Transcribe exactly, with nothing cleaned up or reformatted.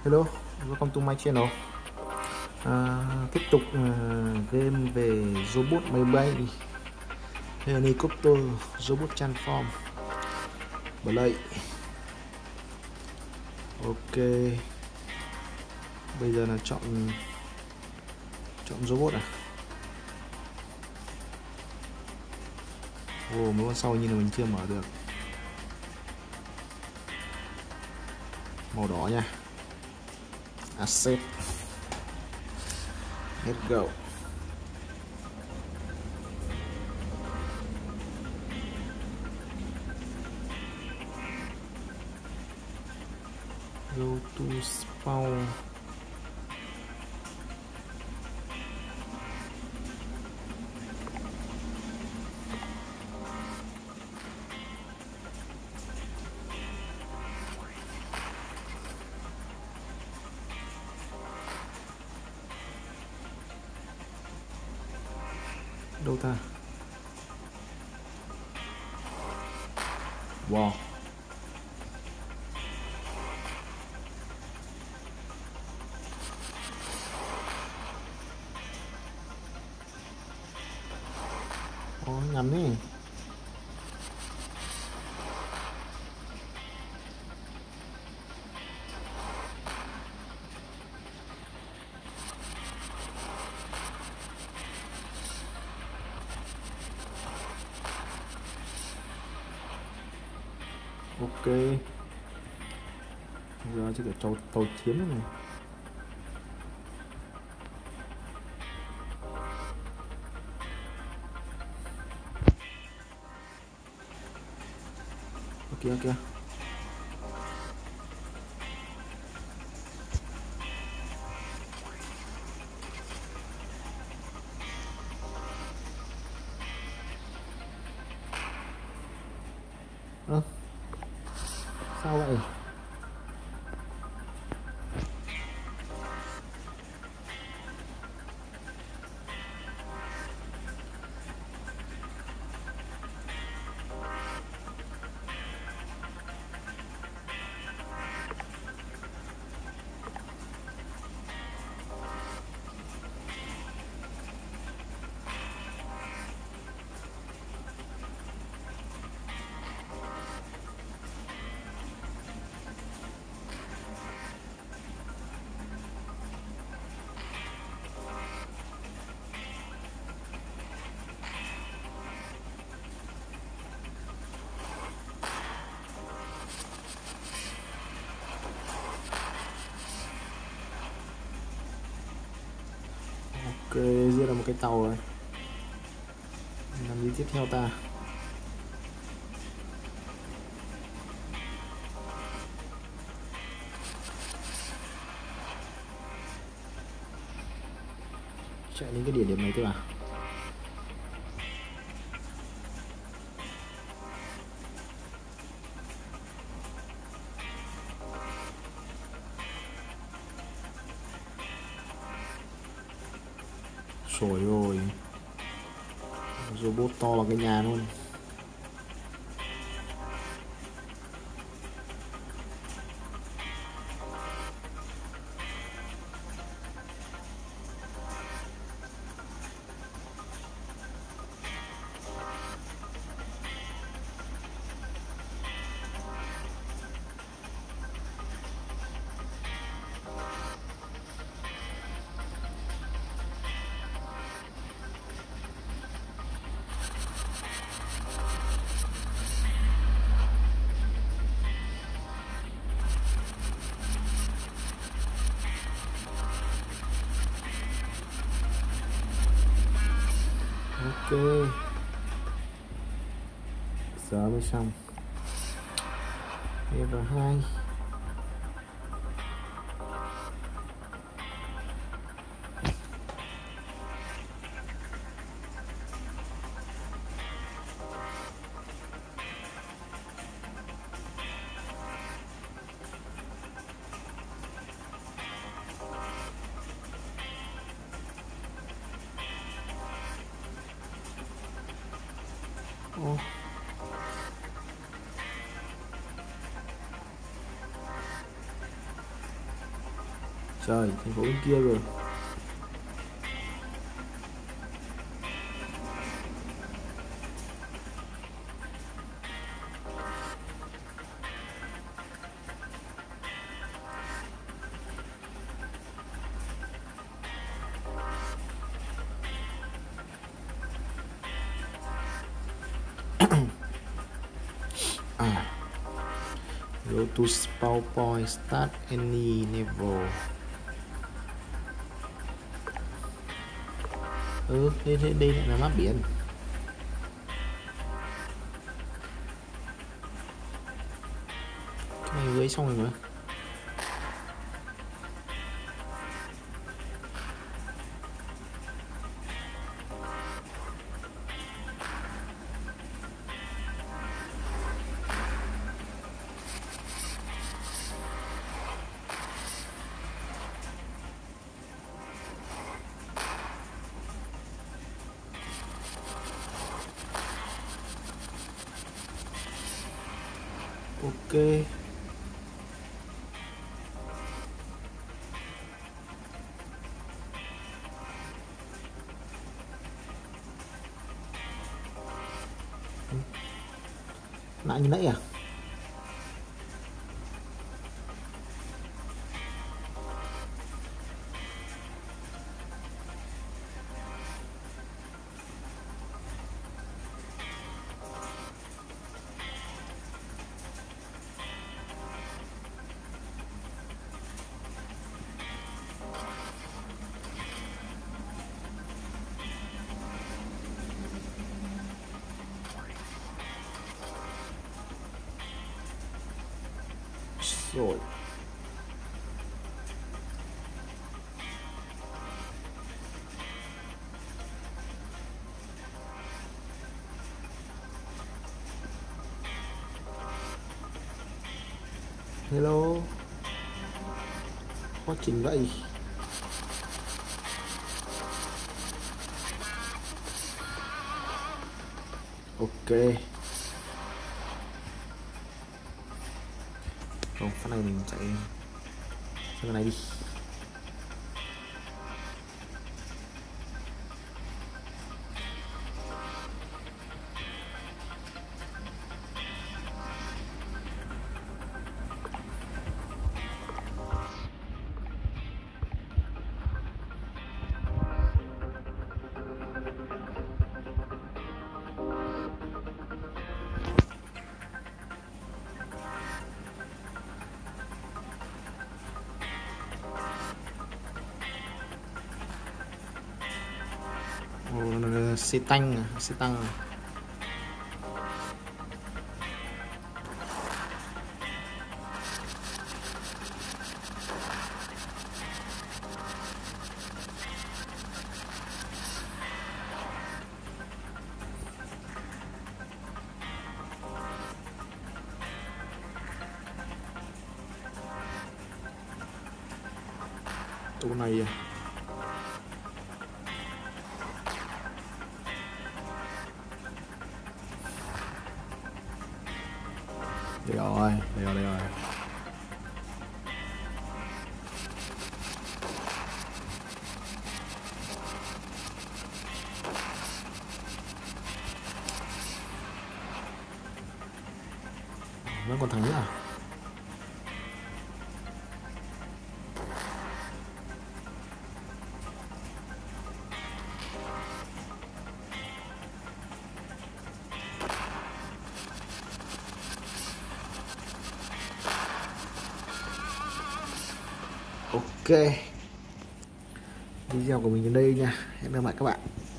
Hello, welcome to my channel. À, tiếp tục uh, game về robot máy bay, helicopter, robot transform. Play. Ok. Bây giờ là chọn chọn robot à? Ồ, mấy con sau như là mình chưa mở được. Màu đỏ nha. Asset. Let's go. Go to spawn. Đâu ta? Wow. Ồ, nhầm đi. Ok. Giờ chỉ cả tàu tàu chiến này. Ok ok. Ơ, sao vậy? Ok, giết là một cái tàu rồi. Làm gì tiếp theo ta? Chạy đến cái địa điểm này thôi à? Trời ơi, robot to bằng cái nhà luôn. Ok, giờ mới xong. Level hai. Ô. Trời, thành phố bên kia rồi. À, go to spawn point, start any level. Ừ, thế, thế đây lại là map biển. Cái này với xong rồi mà. Ok. Lại như nãy à? Rồi. Hello. Quá trình vậy. Ok. Rồi, phát này mình chạy sang cái này đi. Ồ, xe tăng à, xe tăng à. Chỗ này à. Đây rồi, đây rồi, đây rồi. Vẫn còn thằng nữa à? Ok, video của mình đến đây nha, hẹn gặp lại các bạn.